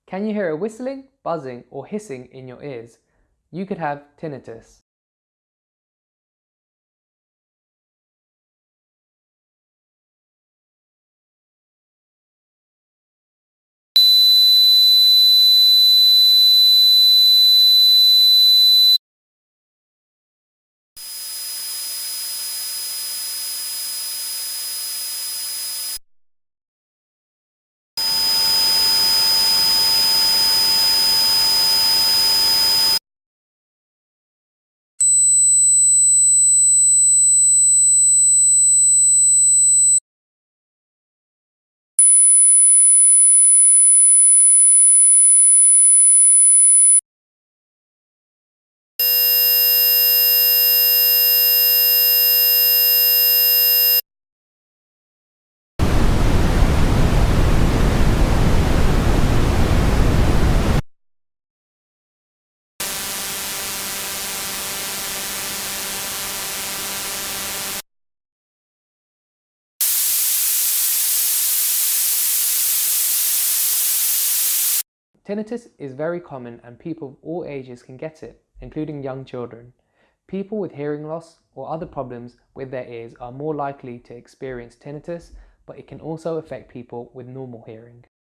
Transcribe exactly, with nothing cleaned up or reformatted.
Can you hear a whistling, buzzing, or hissing in your ears? You could have tinnitus. Tinnitus is very common and people of all ages can get it, including young children. People with hearing loss or other problems with their ears are more likely to experience tinnitus, but it can also affect people with normal hearing.